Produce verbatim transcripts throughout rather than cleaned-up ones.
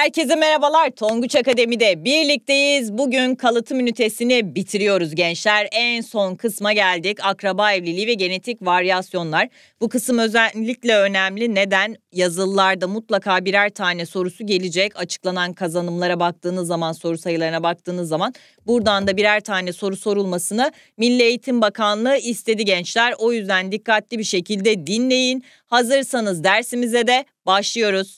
Herkese merhabalar. Tonguç Akademi'de birlikteyiz. Bugün kalıtım ünitesini bitiriyoruz gençler. En son kısma geldik. Akraba evliliği ve genetik varyasyonlar. Bu kısım özellikle önemli. Neden? Yazılılarda mutlaka birer tane sorusu gelecek. Açıklanan kazanımlara baktığınız zaman, soru sayılarına baktığınız zaman buradan da birer tane soru sorulmasını Milli Eğitim Bakanlığı istedi gençler. O yüzden dikkatli bir şekilde dinleyin. Hazırsanız dersimize de başlıyoruz.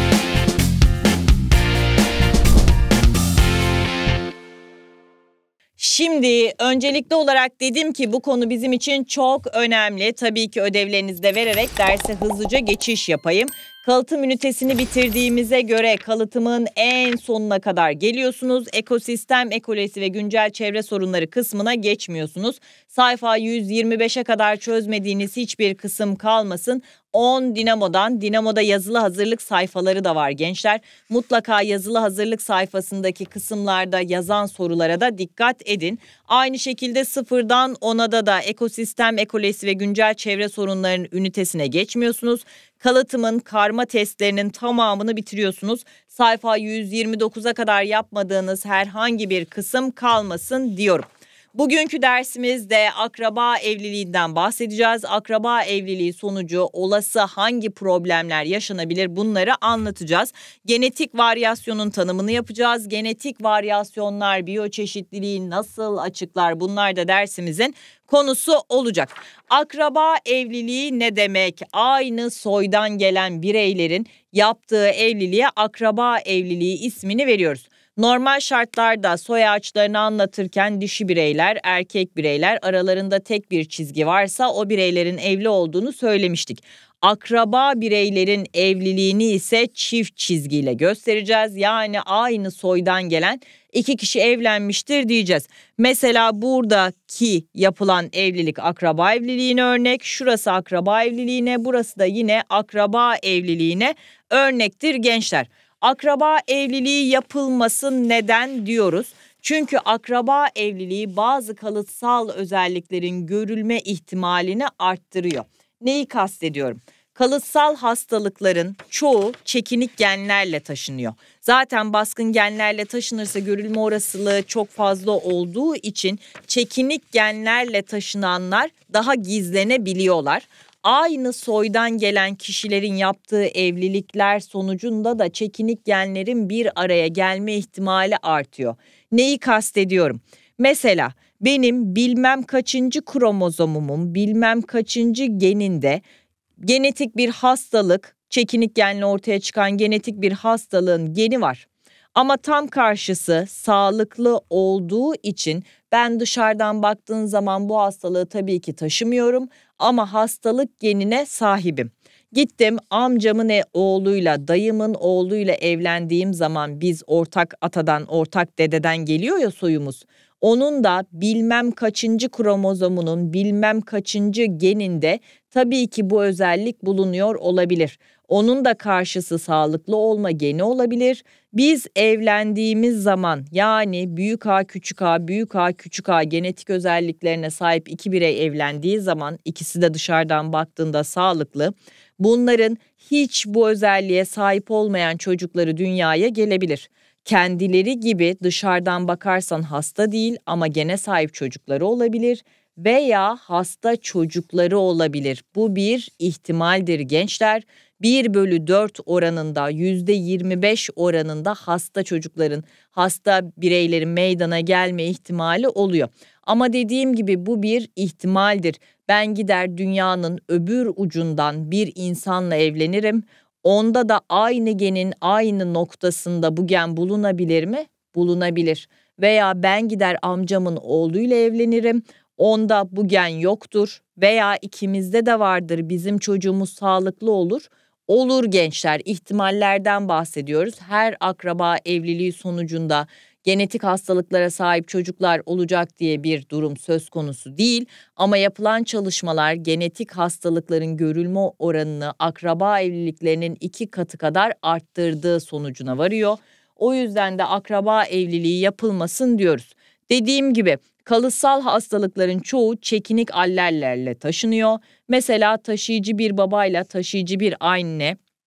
Şimdi öncelikli olarak dedim ki bu konu bizim için çok önemli. Tabii ki ödevlerinizi de vererek derse hızlıca geçiş yapayım. Kalıtım ünitesini bitirdiğimize göre kalıtımın en sonuna kadar geliyorsunuz. Ekosistem, ekolojisi ve güncel çevre sorunları kısmına geçmiyorsunuz. Sayfa yüz yirmi beşe kadar çözmediğiniz hiçbir kısım kalmasın. on Dinamo'dan, Dinamo'da yazılı hazırlık sayfaları da var gençler. Mutlaka yazılı hazırlık sayfasındaki kısımlarda yazan sorulara da dikkat edin. Aynı şekilde sıfırdan onada da ekosistem, ekolojisi ve güncel çevre sorunlarının ünitesine geçmiyorsunuz. Kalıtımın karma testlerinin tamamını bitiriyorsunuz. Sayfa yüz yirmi dokuza kadar yapmadığınız herhangi bir kısım kalmasın diyorum. Bugünkü dersimizde akraba evliliğinden bahsedeceğiz. Akraba evliliği sonucu olası hangi problemler yaşanabilir bunları anlatacağız. Genetik varyasyonun tanımını yapacağız. Genetik varyasyonlar biyoçeşitliliği nasıl açıklar, bunlar da dersimizin konusu olacak. Akraba evliliği ne demek? Aynı soydan gelen bireylerin yaptığı evliliğe akraba evliliği ismini veriyoruz. Normal şartlarda soy ağaçlarını anlatırken dişi bireyler, erkek bireyler aralarında tek bir çizgi varsa o bireylerin evli olduğunu söylemiştik. Akraba bireylerin evliliğini ise çift çizgiyle göstereceğiz. Yani aynı soydan gelen iki kişi evlenmiştir diyeceğiz. Mesela buradaki yapılan evlilik akraba evliliğine örnek. Şurası akraba evliliğine, burası da yine akraba evliliğine örnektir gençler. Akraba evliliği yapılmasın neden diyoruz? Çünkü akraba evliliği bazı kalıtsal özelliklerin görülme ihtimalini arttırıyor. Neyi kastediyorum? Kalıtsal hastalıkların çoğu çekinik genlerle taşınıyor. Zaten baskın genlerle taşınırsa görülme olasılığı çok fazla olduğu için çekinik genlerle taşınanlar daha gizlenebiliyorlar. Aynı soydan gelen kişilerin yaptığı evlilikler sonucunda da çekinik genlerin bir araya gelme ihtimali artıyor. Neyi kastediyorum? Mesela benim bilmem kaçıncı kromozomumun bilmem kaçıncı geninde genetik bir hastalık, çekinik genle ortaya çıkan genetik bir hastalığın geni var. Ama tam karşısı sağlıklı olduğu için ben dışarıdan baktığın zaman bu hastalığı tabii ki taşımıyorum ama hastalık genine sahibim. Gittim amcamın oğluyla, dayımın oğluyla evlendiğim zaman biz ortak atadan, ortak dededen geliyor ya soyumuz. Onun da bilmem kaçıncı kromozomunun bilmem kaçıncı geninde tabii ki bu özellik bulunuyor olabilir. Onun da karşısı sağlıklı olma geni olabilir. Biz evlendiğimiz zaman yani büyük A küçük A büyük A küçük A genetik özelliklerine sahip iki birey evlendiği zaman ikisi de dışarıdan baktığında sağlıklı. Bunların hiç bu özelliğe sahip olmayan çocukları dünyaya gelebilir. Kendileri gibi dışarıdan bakarsan hasta değil ama gene sahip çocukları olabilir veya hasta çocukları olabilir. Bu bir ihtimaldir gençler. bir bölü dört oranında yüzde yirmi beş oranında hasta çocukların, hasta bireylerin meydana gelme ihtimali oluyor. Ama dediğim gibi bu bir ihtimaldir. Ben gider dünyanın öbür ucundan bir insanla evlenirim. Onda da aynı genin aynı noktasında bu gen bulunabilir mi? Bulunabilir. Veya ben gider amcamın oğluyla evlenirim. Onda bu gen yoktur veya ikimizde de vardır, bizim çocuğumuz sağlıklı olur. Olur gençler, ihtimallerden bahsediyoruz. Her akraba evliliği sonucunda genetik hastalıklara sahip çocuklar olacak diye bir durum söz konusu değil. Ama yapılan çalışmalar genetik hastalıkların görülme oranını akraba evliliklerinin iki katı kadar arttırdığı sonucuna varıyor. O yüzden de akraba evliliği yapılmasın diyoruz. Dediğim gibi kalıtsal hastalıkların çoğu çekinik allellerle taşınıyor. Mesela taşıyıcı bir babayla taşıyıcı bir anne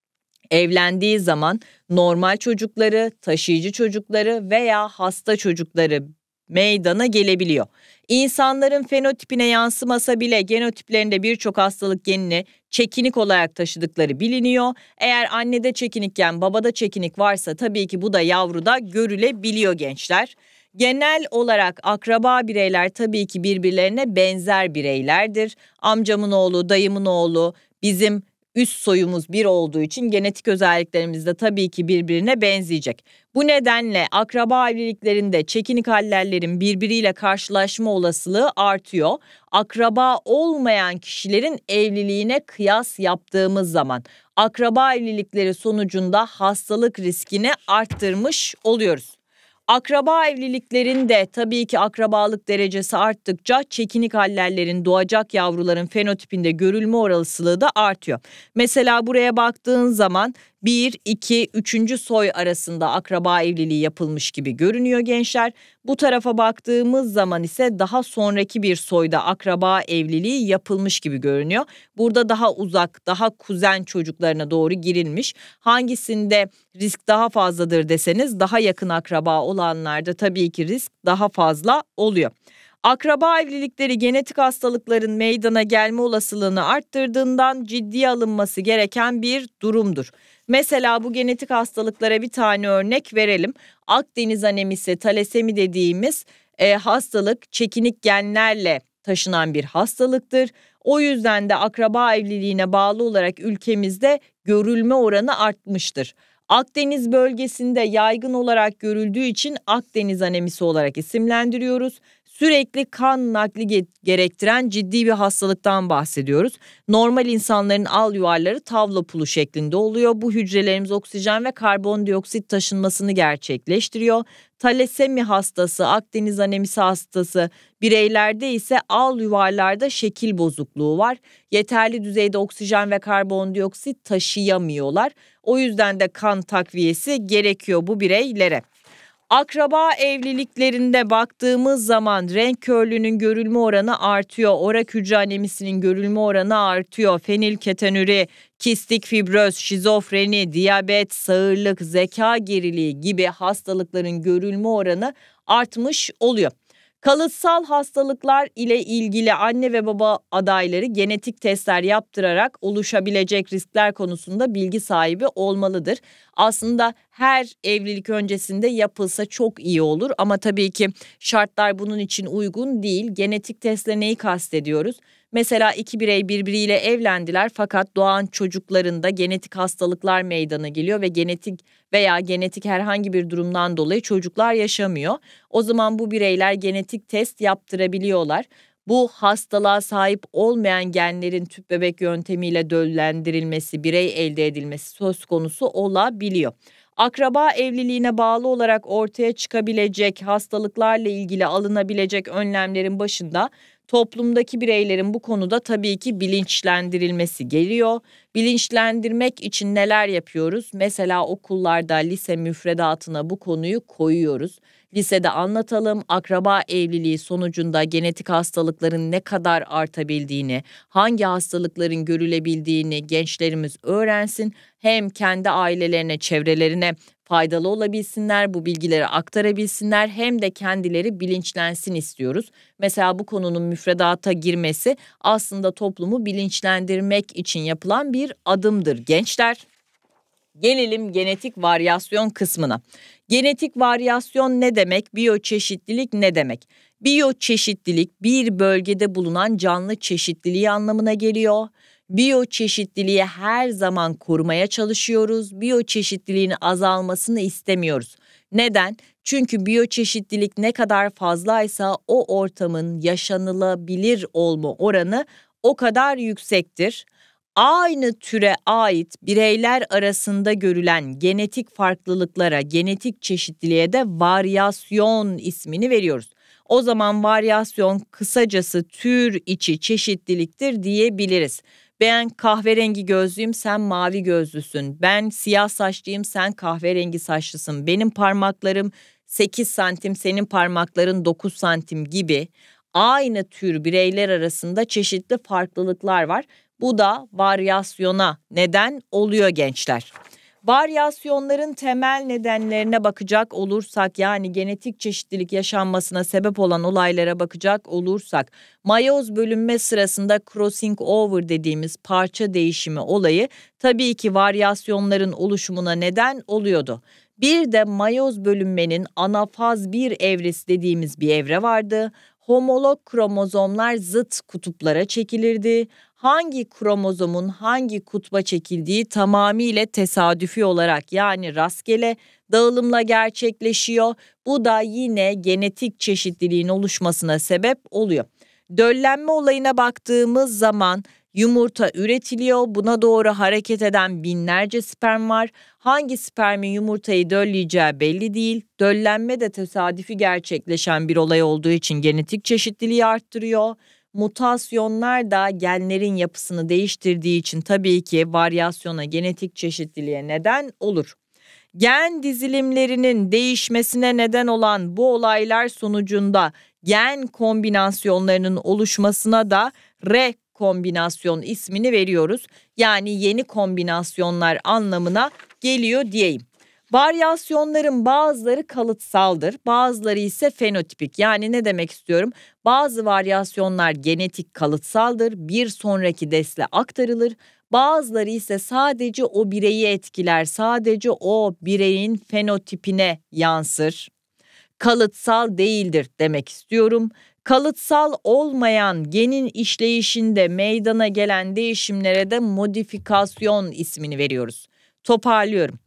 Evlendiği zaman normal çocukları, taşıyıcı çocukları veya hasta çocukları meydana gelebiliyor. İnsanların fenotipine yansımasa bile genotiplerinde birçok hastalık genini çekinik olarak taşıdıkları biliniyor. Eğer annede çekinikken babada çekinik varsa tabii ki bu da yavruda görülebiliyor gençler. Genel olarak akraba bireyler tabii ki birbirlerine benzer bireylerdir. Amcamın oğlu, dayımın oğlu, bizim üst soyumuz bir olduğu için genetik özelliklerimiz de tabii ki birbirine benzeyecek. Bu nedenle akraba evliliklerinde çekinik hallerlerin birbiriyle karşılaşma olasılığı artıyor. Akraba olmayan kişilerin evliliğine kıyas yaptığımız zaman akraba evlilikleri sonucunda hastalık riskini arttırmış oluyoruz. Akraba evliliklerinde tabii ki akrabalık derecesi arttıkça çekinik hallerlerin doğacak yavruların fenotipinde görülme olasılığı da artıyor. Mesela buraya baktığın zaman bir, iki, üçüncü soy arasında akraba evliliği yapılmış gibi görünüyor gençler. Bu tarafa baktığımız zaman ise daha sonraki bir soyda akraba evliliği yapılmış gibi görünüyor. Burada daha uzak, daha kuzen çocuklarına doğru girilmiş. Hangisinde risk daha fazladır deseniz daha yakın akraba olanlarda tabii ki risk daha fazla oluyor. Akraba evlilikleri genetik hastalıkların meydana gelme olasılığını arttırdığından ciddiye alınması gereken bir durumdur. Mesela bu genetik hastalıklara bir tane örnek verelim. Akdeniz anemisi, talasemi dediğimiz e, hastalık çekinik genlerle taşınan bir hastalıktır. O yüzden de akraba evliliğine bağlı olarak ülkemizde görülme oranı artmıştır. Akdeniz bölgesinde yaygın olarak görüldüğü için Akdeniz anemisi olarak isimlendiriyoruz. Sürekli kan nakli gerektiren ciddi bir hastalıktan bahsediyoruz. Normal insanların al yuvarları tavla pulu şeklinde oluyor. Bu hücrelerimiz oksijen ve karbondioksit taşınmasını gerçekleştiriyor. Talasemi hastası, Akdeniz anemisi hastası bireylerde ise al yuvarlarda şekil bozukluğu var. Yeterli düzeyde oksijen ve karbondioksit taşıyamıyorlar. O yüzden de kan takviyesi gerekiyor bu bireylere. Akraba evliliklerinde baktığımız zaman renk körlüğünün görülme oranı artıyor. Orak hücre anemisinin görülme oranı artıyor. Fenilketonuri, kistik fibroz, şizofreni, diyabet, sağırlık, zeka geriliği gibi hastalıkların görülme oranı artmış oluyor. Kalıtsal hastalıklar ile ilgili anne ve baba adayları genetik testler yaptırarak oluşabilecek riskler konusunda bilgi sahibi olmalıdır. Aslında her evlilik öncesinde yapılsa çok iyi olur ama tabii ki şartlar bunun için uygun değil. Genetik testle neyi kastediyoruz? Mesela iki birey birbiriyle evlendiler fakat doğan çocuklarında genetik hastalıklar meydana geliyor ve genetik veya genetik herhangi bir durumdan dolayı çocuklar yaşamıyor. O zaman bu bireyler genetik test yaptırabiliyorlar. Bu hastalığa sahip olmayan genlerin tüp bebek yöntemiyle döllendirilmesi, birey elde edilmesi söz konusu olabiliyor. Akraba evliliğine bağlı olarak ortaya çıkabilecek hastalıklarla ilgili alınabilecek önlemlerin başında toplumdaki bireylerin bu konuda tabii ki bilinçlendirilmesi geliyor. Bilinçlendirmek için neler yapıyoruz? Mesela okullarda, lise müfredatına bu konuyu koyuyoruz. Lisede anlatalım, akraba evliliği sonucunda genetik hastalıkların ne kadar artabildiğini, hangi hastalıkların görülebildiğini gençlerimiz öğrensin. Hem kendi ailelerine, çevrelerine faydalı olabilsinler, bu bilgileri aktarabilsinler hem de kendileri bilinçlensin istiyoruz. Mesela bu konunun müfredata girmesi aslında toplumu bilinçlendirmek için yapılan bir adımdır gençler. Gelelim genetik varyasyon kısmına. Genetik varyasyon ne demek? Biyoçeşitlilik ne demek? Biyoçeşitlilik bir bölgede bulunan canlı çeşitliliği anlamına geliyor. Biyoçeşitliliği her zaman korumaya çalışıyoruz. Biyoçeşitliliğin azalmasını istemiyoruz. Neden? Çünkü biyoçeşitlilik ne kadar fazlaysa o ortamın yaşanılabilir olma oranı o kadar yüksektir. Aynı türe ait bireyler arasında görülen genetik farklılıklara, genetik çeşitliliğe de varyasyon ismini veriyoruz. O zaman varyasyon kısacası tür içi çeşitliliktir diyebiliriz. Ben kahverengi gözlüyüm, sen mavi gözlüsün. Ben siyah saçlıyım, sen kahverengi saçlısın. Benim parmaklarım sekiz santim, senin parmakların dokuz santim gibi aynı tür bireyler arasında çeşitli farklılıklar var. Bu da varyasyona neden oluyor gençler. Varyasyonların temel nedenlerine bakacak olursak, yani genetik çeşitlilik yaşanmasına sebep olan olaylara bakacak olursak, mayoz bölünme sırasında crossing over dediğimiz parça değişimi olayı tabii ki varyasyonların oluşumuna neden oluyordu. Bir de mayoz bölünmenin anafaz bir evresi dediğimiz bir evre vardı. Homolog kromozomlar zıt kutuplara çekilirdi. Hangi kromozomun hangi kutba çekildiği tamamıyla tesadüfi olarak, yani rastgele dağılımla gerçekleşiyor. Bu da yine genetik çeşitliliğin oluşmasına sebep oluyor. Döllenme olayına baktığımız zaman yumurta üretiliyor. Buna doğru hareket eden binlerce sperm var. Hangi spermin yumurtayı dölleyeceği belli değil. Döllenme de tesadüfi gerçekleşen bir olay olduğu için genetik çeşitliliği arttırıyor. Mutasyonlar da genlerin yapısını değiştirdiği için tabii ki varyasyona, genetik çeşitliliğe neden olur. Gen dizilimlerinin değişmesine neden olan bu olaylar sonucunda gen kombinasyonlarının oluşmasına da rekombinasyon ismini veriyoruz. Yani yeni kombinasyonlar anlamına geliyor diyeyim. Varyasyonların bazıları kalıtsaldır, bazıları ise fenotipik. Yani ne demek istiyorum? Bazı varyasyonlar genetik kalıtsaldır, bir sonraki nesle aktarılır. Bazıları ise sadece o bireyi etkiler, sadece o bireyin fenotipine yansır. Kalıtsal değildir demek istiyorum. Kalıtsal olmayan genin işleyişinde meydana gelen değişimlere de modifikasyon ismini veriyoruz. Toparlıyorum.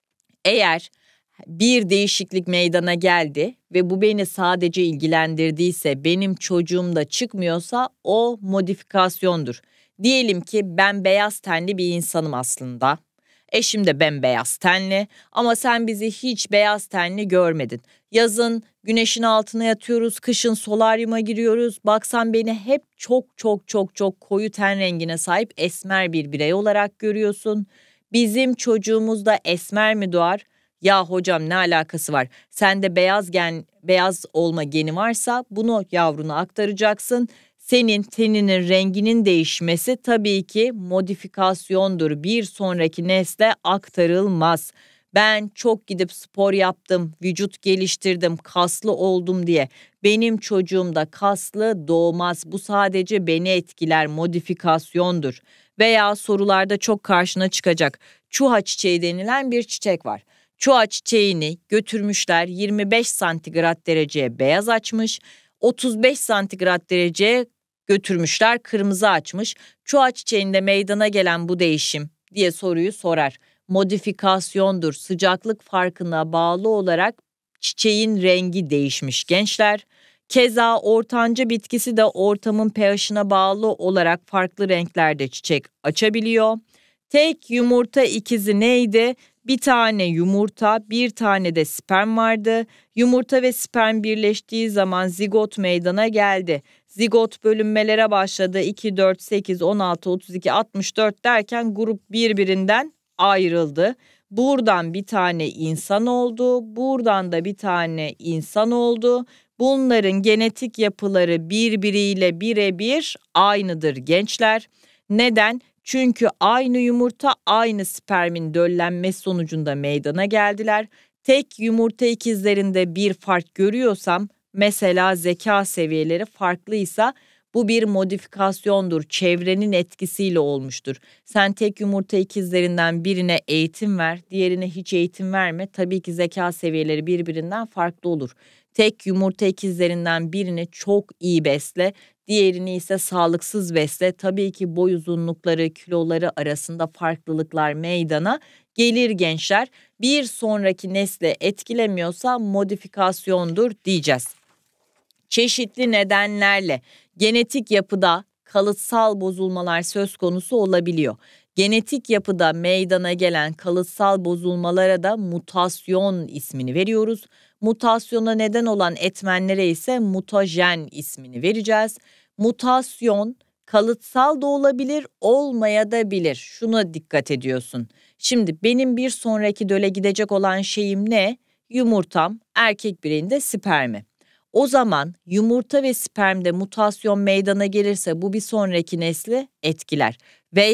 Eğer bir değişiklik meydana geldi ve bu beni sadece ilgilendirdiyse, benim çocuğumda çıkmıyorsa o modifikasyondur. Diyelim ki ben beyaz tenli bir insanım aslında. Eşim de bembeyaz tenli ama sen bizi hiç beyaz tenli görmedin. Yazın güneşin altına yatıyoruz, kışın solaryuma giriyoruz. Baksan beni hep çok çok çok çok koyu ten rengine sahip esmer bir birey olarak görüyorsun. Bizim çocuğumuzda esmer mi doğar? Ya hocam ne alakası var? Sende beyaz gen, beyaz olma geni varsa bunu yavruna aktaracaksın. Senin teninin renginin değişmesi tabii ki modifikasyondur. Bir sonraki nesle aktarılmaz. Ben çok gidip spor yaptım, vücut geliştirdim, kaslı oldum diye benim çocuğum da kaslı doğmaz. Bu sadece beni etkiler, modifikasyondur. Veya sorularda çok karşına çıkacak çuha çiçeği denilen bir çiçek var. Çuha çiçeğini götürmüşler, yirmi beş santigrat dereceye beyaz açmış, otuz beş santigrat dereceye götürmüşler, kırmızı açmış. Çuha çiçeğinde meydana gelen bu değişim diye soruyu sorar. Modifikasyondur. Sıcaklık farkına bağlı olarak çiçeğin rengi değişmiş gençler. Keza ortanca bitkisi de ortamın pH'ine bağlı olarak farklı renklerde çiçek açabiliyor. Tek yumurta ikizi neydi? Bir tane yumurta, bir tane de sperm vardı. Yumurta ve sperm birleştiği zaman zigot meydana geldi. Zigot bölünmelere başladı. iki, dört, sekiz, on altı, otuz iki, altmış dört derken grup birbirinden ayrıldı. Buradan bir tane insan oldu. Buradan da bir tane insan oldu. Bunların genetik yapıları birbiriyle birebir aynıdır gençler. Neden? Çünkü aynı yumurta aynı spermin döllenmesi sonucunda meydana geldiler. Tek yumurta ikizlerinde bir fark görüyorsam, mesela zeka seviyeleri farklıysa, bu bir modifikasyondur. Çevrenin etkisiyle olmuştur. Sen tek yumurta ikizlerinden birine eğitim ver, diğerine hiç eğitim verme. Tabii ki zeka seviyeleri birbirinden farklı olur. Tek yumurta ikizlerinden birini çok iyi besle, diğerini ise sağlıksız besle. Tabii ki boy uzunlukları, kiloları arasında farklılıklar meydana gelir gençler. Bir sonraki nesle etkilemiyorsa modifikasyondur diyeceğiz. Çeşitli nedenlerle genetik yapıda kalıtsal bozulmalar söz konusu olabiliyor. Genetik yapıda meydana gelen kalıtsal bozulmalara da mutasyon ismini veriyoruz. Mutasyona neden olan etmenlere ise mutajen ismini vereceğiz. Mutasyon kalıtsal da olabilir, olmayabilir. Şuna dikkat ediyorsun. Şimdi benim bir sonraki döle gidecek olan şeyim ne? Yumurtam, erkek bireyinde spermi. O zaman yumurta ve spermde mutasyon meydana gelirse bu bir sonraki nesli etkiler. Veya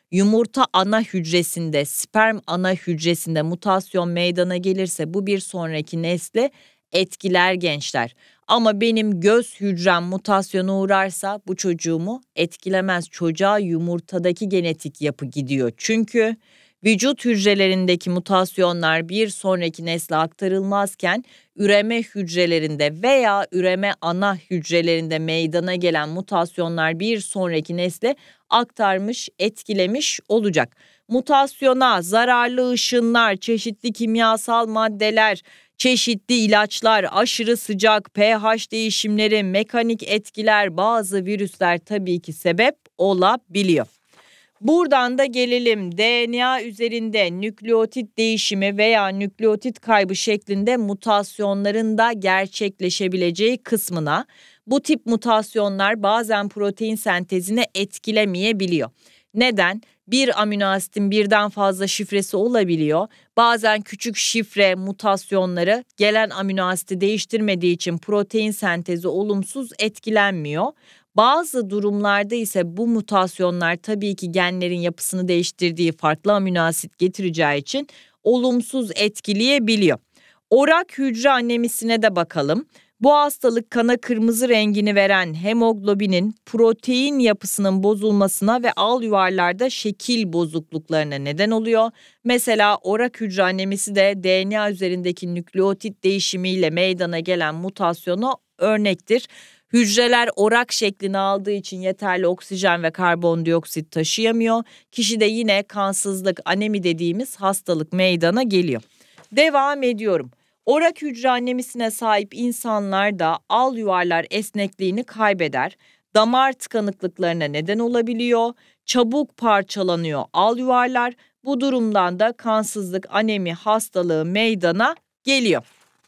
Yumurta ana hücresinde, sperm ana hücresinde mutasyon meydana gelirse bu bir sonraki nesli etkiler gençler. Ama benim göz hücrem mutasyona uğrarsa bu çocuğumu etkilemez. Çocuğa yumurtadaki genetik yapı gidiyor. Çünkü vücut hücrelerindeki mutasyonlar bir sonraki nesle aktarılmazken üreme hücrelerinde veya üreme ana hücrelerinde meydana gelen mutasyonlar bir sonraki nesle aktarmış, etkilemiş olacak. Mutasyona zararlı ışınlar, çeşitli kimyasal maddeler, çeşitli ilaçlar, aşırı sıcak, pH değişimleri, mekanik etkiler, bazı virüsler tabii ki sebep olabiliyor. Buradan da gelelim D N A üzerinde nükleotit değişimi veya nükleotit kaybı şeklinde mutasyonların da gerçekleşebileceği kısmına. Bu tip mutasyonlar bazen protein sentezini etkilemeyebiliyor. Neden? Bir amino asitin birden fazla şifresi olabiliyor. Bazen küçük şifre mutasyonları gelen amino asiti değiştirmediği için protein sentezi olumsuz etkilenmiyor. Bazı durumlarda ise bu mutasyonlar tabii ki genlerin yapısını değiştirdiği farklı amino asit getireceği için olumsuz etkileyebiliyor. Orak hücre anemisine de bakalım. Bu hastalık kana kırmızı rengini veren hemoglobinin protein yapısının bozulmasına ve al yuvarlarda şekil bozukluklarına neden oluyor. Mesela orak hücre anemisi de D N A üzerindeki nükleotit değişimiyle meydana gelen mutasyona örnektir. Hücreler orak şeklini aldığı için yeterli oksijen ve karbondioksit taşıyamıyor. Kişide yine kansızlık, anemi dediğimiz hastalık meydana geliyor. Devam ediyorum. Orak hücre anemisine sahip insanlar da al yuvarlar esnekliğini kaybeder. Damar tıkanıklıklarına neden olabiliyor. Çabuk parçalanıyor al yuvarlar. Bu durumdan da kansızlık, anemi hastalığı meydana geliyor.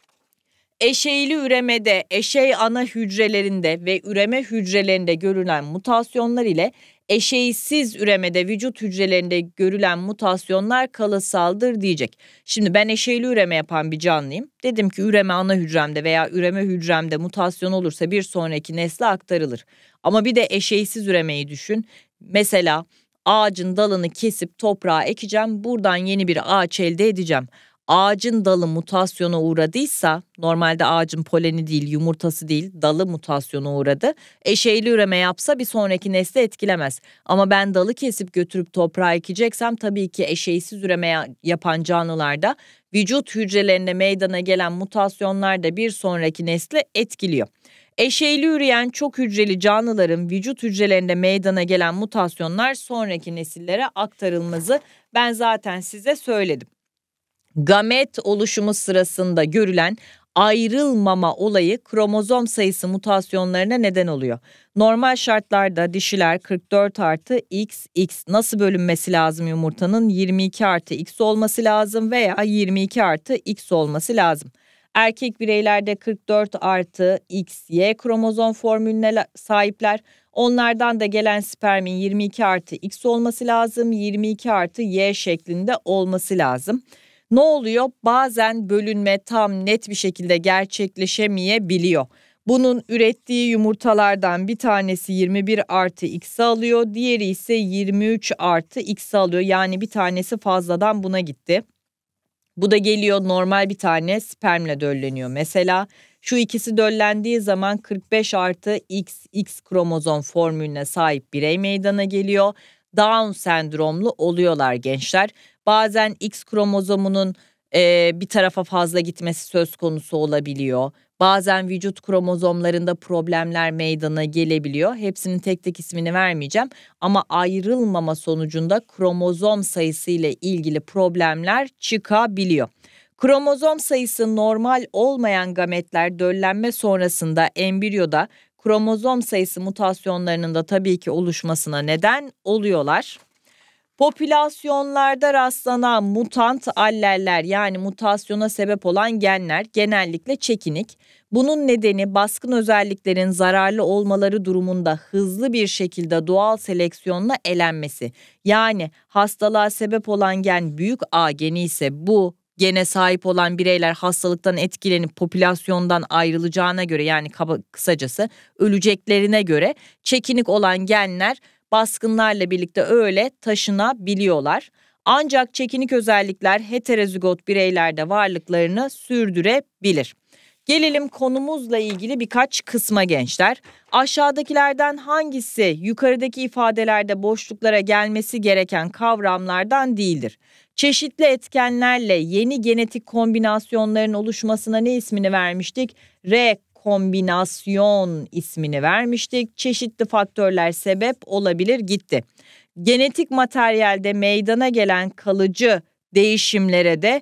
Eşeyli üremede, eşey ana hücrelerinde ve üreme hücrelerinde görülen mutasyonlar ile eşeysiz üremede vücut hücrelerinde görülen mutasyonlar kalıtsaldır diyecek. Şimdi ben eşeyli üreme yapan bir canlıyım. Dedim ki üreme ana hücremde veya üreme hücremde mutasyon olursa bir sonraki nesle aktarılır. Ama bir de eşeysiz üremeyi düşün. Mesela ağacın dalını kesip toprağa ekeceğim. Buradan yeni bir ağaç elde edeceğim. Ağacın dalı mutasyona uğradıysa, normalde ağacın poleni değil, yumurtası değil, dalı mutasyona uğradı. Eşeyli üreme yapsa bir sonraki nesli etkilemez. Ama ben dalı kesip götürüp toprağa ekeceksem tabii ki eşeysiz üreme yapan canlılarda vücut hücrelerinde meydana gelen mutasyonlar da bir sonraki nesli etkiliyor. Eşeyli üreyen çok hücreli canlıların vücut hücrelerinde meydana gelen mutasyonlar sonraki nesillere aktarılmazı ben zaten size söyledim. Gamet oluşumu sırasında görülen ayrılmama olayı kromozom sayısı mutasyonlarına neden oluyor. Normal şartlarda dişiler kırk dört artı X X nasıl bölünmesi lazım yumurtanın? yirmi iki artı X olması lazım veya yirmi iki artı X olması lazım. Erkek bireylerde kırk dört artı X Y kromozom formülüne sahipler. Onlardan da gelen spermin yirmi iki artı X olması lazım, yirmi iki artı Y şeklinde olması lazım. Ne oluyor? Bazen bölünme tam net bir şekilde gerçekleşemeyebiliyor. Bunun ürettiği yumurtalardan bir tanesi yirmi bir artı X alıyor, diğeri ise yirmi üç artı X alıyor. Yani bir tanesi fazladan buna gitti. Bu da geliyor normal bir tane spermle dölleniyor. Mesela şu ikisi döllendiği zaman kırk beş artı X X kromozom formülüne sahip birey meydana geliyor. Down sendromlu oluyorlar gençler. Bazen X kromozomunun e, bir tarafa fazla gitmesi söz konusu olabiliyor. Bazen vücut kromozomlarında problemler meydana gelebiliyor. Hepsinin tek tek ismini vermeyeceğim. Ama ayrılmama sonucunda kromozom sayısı ile ilgili problemler çıkabiliyor. Kromozom sayısı normal olmayan gametler döllenme sonrasında embriyoda kromozom sayısı mutasyonlarının da tabii ki oluşmasına neden oluyorlar. Popülasyonlarda rastlanan mutant alleller yani mutasyona sebep olan genler genellikle çekinik. Bunun nedeni baskın özelliklerin zararlı olmaları durumunda hızlı bir şekilde doğal seleksiyonla elenmesi. Yani hastalığa sebep olan gen büyük A geni ise bu gene sahip olan bireyler hastalıktan etkilenip popülasyondan ayrılacağına göre yani kaba, kısacası öleceklerine göre çekinik olan genler baskınlarla birlikte öyle taşınabiliyorlar. Ancak çekinik özellikler heterozigot bireylerde varlıklarını sürdürebilir. Gelelim konumuzla ilgili birkaç kısma gençler. Aşağıdakilerden hangisi yukarıdaki ifadelerde boşluklara gelmesi gereken kavramlardan değildir? Çeşitli etkenlerle yeni genetik kombinasyonların oluşmasına ne ismini vermiştik? Rekombinasyon ismini vermiştik. Çeşitli faktörler sebep olabilir, gitti. Genetik materyalde meydana gelen kalıcı değişimlere de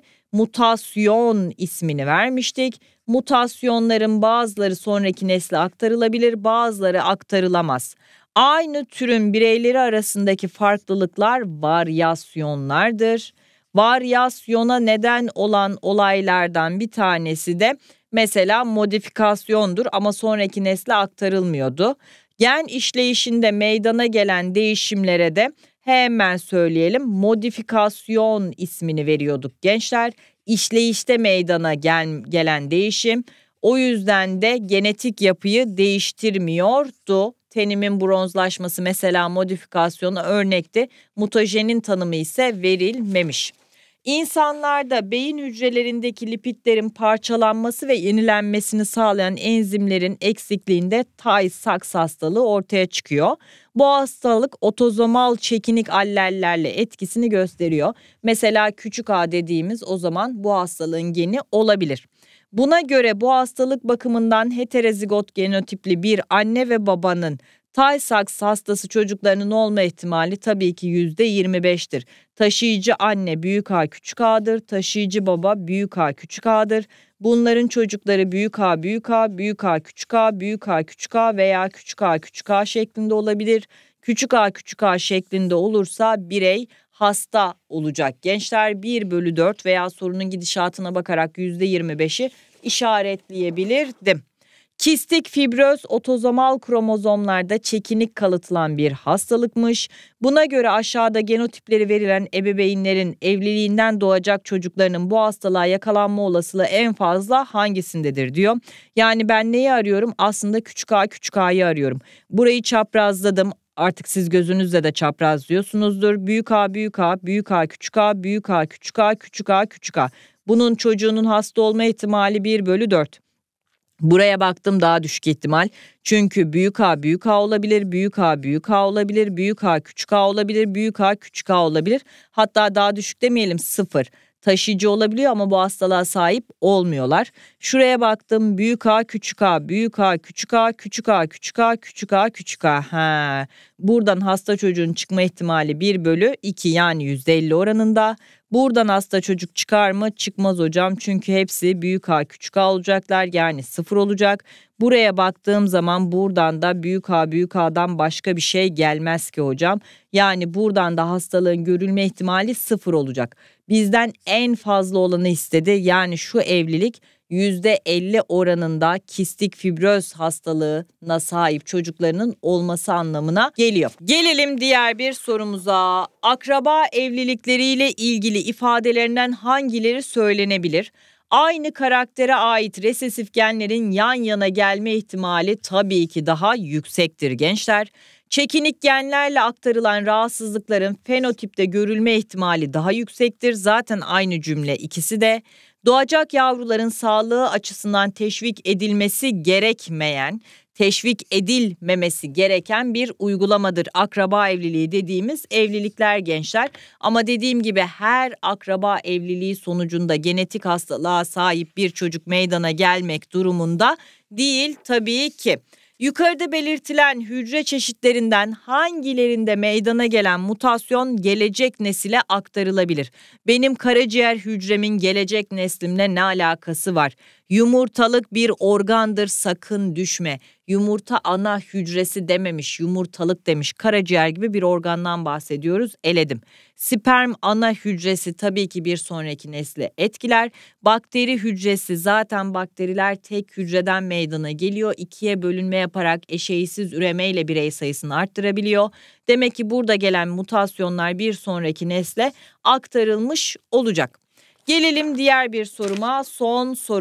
mutasyon ismini vermiştik. Mutasyonların bazıları sonraki nesle aktarılabilir, bazıları aktarılamaz. Aynı türün bireyleri arasındaki farklılıklar varyasyonlardır. Varyasyona neden olan olaylardan bir tanesi de mesela modifikasyondur ama sonraki nesle aktarılmıyordu. Gen işleyişinde meydana gelen değişimlere de hemen söyleyelim modifikasyon ismini veriyorduk gençler. İşleyişte meydana gel, gelen değişim o yüzden de genetik yapıyı değiştirmiyordu. Tenimin bronzlaşması mesela modifikasyona örnekti. Mutajenin tanımı ise verilmemiş. İnsanlarda beyin hücrelerindeki lipidlerin parçalanması ve yenilenmesini sağlayan enzimlerin eksikliğinde Tay-Sachs hastalığı ortaya çıkıyor. Bu hastalık otozomal çekinik allellerle etkisini gösteriyor. Mesela küçük a dediğimiz o zaman bu hastalığın geni olabilir. Buna göre bu hastalık bakımından heterozigot genotipli bir anne ve babanın Tay-Sachs hastası çocuklarının olma ihtimali tabii ki yüzde yirmi beş'tir. Taşıyıcı anne büyük A küçük a'dır, taşıyıcı baba büyük A küçük a'dır. Bunların çocukları büyük A büyük A, büyük A küçük A, büyük A küçük A veya küçük A küçük A şeklinde olabilir. Küçük A küçük A şeklinde olursa birey hasta olacak. Gençler bir bölü dört veya sorunun gidişatına bakarak yüzde yirmi beş'i işaretleyebilirdim. Kistik fibröz otozomal kromozomlarda çekinik kalıtılan bir hastalıkmış. Buna göre aşağıda genotipleri verilen ebeveynlerin evliliğinden doğacak çocuklarının bu hastalığa yakalanma olasılığı en fazla hangisindedir diyor. Yani ben neyi arıyorum? Aslında küçük a küçük a'yı arıyorum. Burayı çaprazladım. Artık siz gözünüzle de çaprazlıyorsunuzdur. Büyük A büyük A, büyük A küçük A, büyük A küçük A, küçük A küçük A. Bunun çocuğunun hasta olma ihtimali bir bölü dört. Buraya baktım daha düşük ihtimal. Çünkü büyük A büyük A olabilir, büyük A büyük A olabilir, büyük A küçük A olabilir, büyük A küçük A olabilir. Hatta daha düşük demeyelim sıfır. Taşıyıcı olabiliyor ama bu hastalığa sahip olmuyorlar. Şuraya baktım büyük A küçük A, büyük A küçük A, küçük A küçük A, küçük A küçük A. Ha. Buradan hasta çocuğun çıkma ihtimali bir bölü iki yani yüzde elli oranında. Buradan hasta çocuk çıkar mı? Çıkmaz hocam çünkü hepsi büyük A küçük A olacaklar yani sıfır olacak. Buraya baktığım zaman buradan da büyük A büyük A'dan başka bir şey gelmez ki hocam. Yani buradan da hastalığın görülme ihtimali sıfır olacak. Bizden en fazla olanı istedi yani şu evlilik yüzde elli oranında kistik fibröz hastalığına sahip çocuklarının olması anlamına geliyor. Gelelim diğer bir sorumuza. Akraba evlilikleriyle ilgili ifadelerinden hangileri söylenebilir? Aynı karaktere ait resesif genlerin yan yana gelme ihtimali tabii ki daha yüksektir gençler. Çekinik genlerle aktarılan rahatsızlıkların fenotipte görülme ihtimali daha yüksektir. Zaten aynı cümle ikisi de. Doğacak yavruların sağlığı açısından teşvik edilmesi gerekmeyen, teşvik edilmemesi gereken bir uygulamadır. Akraba evliliği dediğimiz evlilikler gençler. Ama dediğim gibi her akraba evliliği sonucunda genetik hastalığa sahip bir çocuk meydana gelmek durumunda değil tabii ki. Yukarıda belirtilen hücre çeşitlerinden hangilerinde meydana gelen mutasyon gelecek nesile aktarılabilir? Benim karaciğer hücremin gelecek neslimle ne alakası var? Yumurtalık bir organdır sakın düşme. Yumurta ana hücresi dememiş, yumurtalık demiş. Karaciğer gibi bir organdan bahsediyoruz. Eledim. Sperm ana hücresi tabii ki bir sonraki nesli etkiler. Bakteri hücresi zaten bakteriler tek hücreden meydana geliyor. İkiye bölünme yaparak eşeğsiz üremeyle birey sayısını arttırabiliyor. Demek ki burada gelen mutasyonlar bir sonraki nesle aktarılmış olacak. Gelelim diğer bir soruma, son soruma.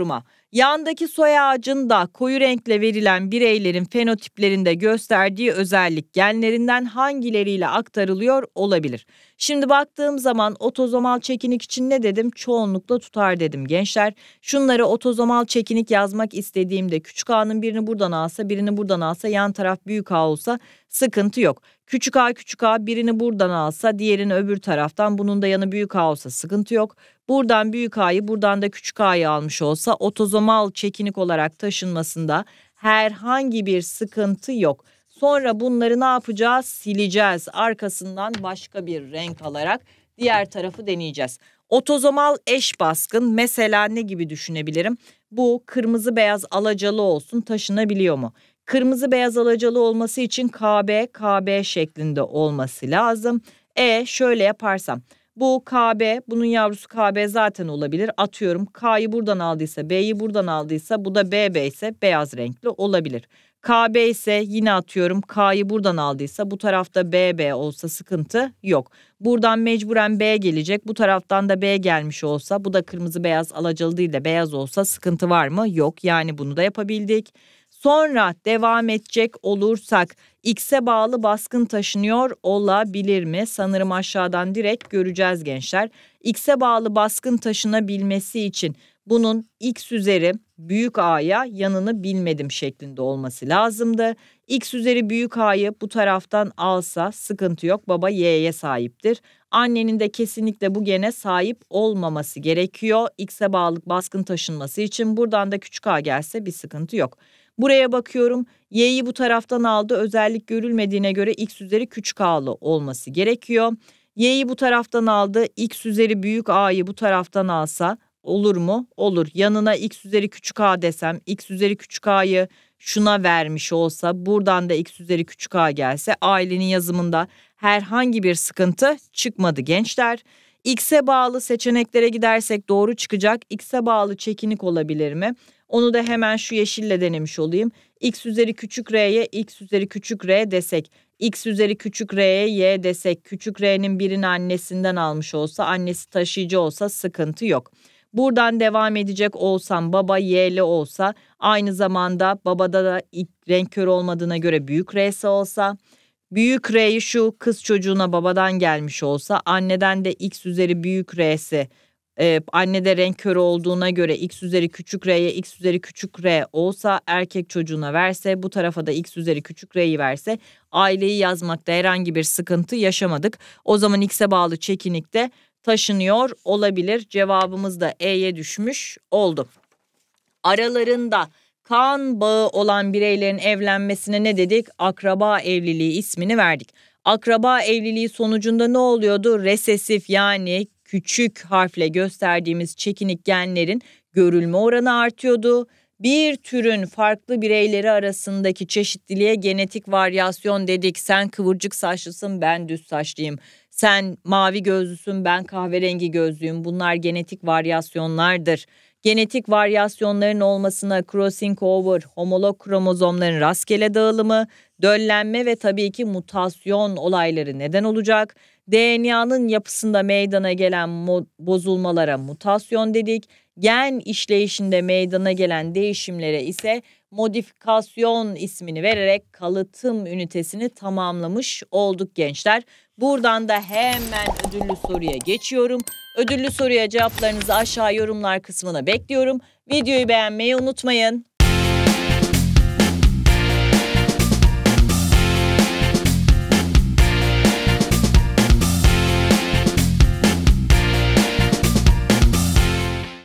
Yandaki soy ağacında koyu renkle verilen bireylerin fenotiplerinde gösterdiği özellik genlerinden hangileriyle aktarılıyor olabilir? Şimdi baktığım zaman otozomal çekinik için ne dedim? Çoğunlukla tutar dedim gençler. Şunları otozomal çekinik yazmak istediğimde küçük a'nın birini buradan alsa birini buradan alsa yan taraf büyük A olsa sıkıntı yok. Küçük a küçük a birini buradan alsa diğerini öbür taraftan, bunun da yanı büyük A olsa sıkıntı yok. Buradan büyük A'yı buradan da küçük A'yı almış olsa otozomal çekinik olarak taşınmasında herhangi bir sıkıntı yok. Sonra bunları ne yapacağız? Sileceğiz. Arkasından başka bir renk alarak diğer tarafı deneyeceğiz. Otozomal eş baskın mesela ne gibi düşünebilirim? Bu kırmızı beyaz alacalı olsun, taşınabiliyor mu? Kırmızı beyaz alacalı olması için K B, K B şeklinde olması lazım. E şöyle yaparsam. Bu K B, bunun yavrusu K B zaten olabilir. Atıyorum K'yı buradan aldıysa, B'yi buradan aldıysa, bu da B B ise beyaz renkli olabilir. K B ise yine atıyorum K'yı buradan aldıysa bu tarafta B B olsa sıkıntı yok. Buradan mecburen B gelecek, bu taraftan da B gelmiş olsa, bu da kırmızı beyaz alacalı değil de beyaz olsa sıkıntı var mı? Yok, yani bunu da yapabildik. Sonra devam edecek olursak X'e bağlı baskın taşınıyor olabilir mi? Sanırım aşağıdan direkt göreceğiz gençler. X'e bağlı baskın taşınabilmesi için bunun X üzeri büyük A'ya yanını bilmedim şeklinde olması lazımdı. X üzeri büyük A'yı bu taraftan alsa sıkıntı yok. Baba Y'ye sahiptir. Annenin de kesinlikle bu gene sahip olmaması gerekiyor. X'e bağlı baskın taşınması için buradan da küçük A gelse bir sıkıntı yok. Buraya bakıyorum, Y'yi bu taraftan aldı, özellik görülmediğine göre X üzeri küçük A'lı olması gerekiyor. Y'yi bu taraftan aldı, X üzeri büyük A'yı bu taraftan alsa olur mu? Olur. Yanına X üzeri küçük A desem, X üzeri küçük A'yı şuna vermiş olsa, buradan da X üzeri küçük A gelse ailenin yazımında herhangi bir sıkıntı çıkmadı gençler. X'e bağlı seçeneklere gidersek doğru çıkacak. X'e bağlı çekinik olabilir mi? Onu da hemen şu yeşille denemiş olayım. X üzeri küçük R'ye X üzeri küçük R desek, X üzeri küçük R'ye Y desek, küçük R'nin birini annesinden almış olsa, annesi taşıyıcı olsa sıkıntı yok. Buradan devam edecek olsam, baba Y'li olsa, aynı zamanda babada da renk körü olmadığına göre büyük R'si olsa, büyük R'yi şu kız çocuğuna babadan gelmiş olsa, anneden de X üzeri büyük R'si, Ee, annede renk körü olduğuna göre X üzeri küçük R'ye X üzeri küçük R olsa, erkek çocuğuna verse, bu tarafa da X üzeri küçük R'yi verse, aileyi yazmakta herhangi bir sıkıntı yaşamadık. O zaman X'e bağlı çekinikte taşınıyor olabilir. Cevabımız da E'ye düşmüş oldu. Aralarında kan bağı olan bireylerin evlenmesine ne dedik? Akraba evliliği ismini verdik. Akraba evliliği sonucunda ne oluyordu? Resesif, yani küçük harfle gösterdiğimiz çekinik genlerin görülme oranı artıyordu. Bir türün farklı bireyleri arasındaki çeşitliliğe genetik varyasyon dedik. Sen kıvırcık saçlısın, ben düz saçlıyım. Sen mavi gözlüsün, ben kahverengi gözlüyüm. Bunlar genetik varyasyonlardır. Genetik varyasyonların olmasına crossing over, homolog kromozomların rastgele dağılımı, döllenme ve tabii ki mutasyon olayları neden olacak. D N A'nın yapısında meydana gelen bozulmalara mutasyon dedik. Gen işleyişinde meydana gelen değişimlere ise modifikasyon ismini vererek kalıtım ünitesini tamamlamış olduk gençler. Buradan da hemen ödüllü soruya geçiyorum. Ödüllü soruya cevaplarınızı aşağı yorumlar kısmına bekliyorum. Videoyu beğenmeyi unutmayın.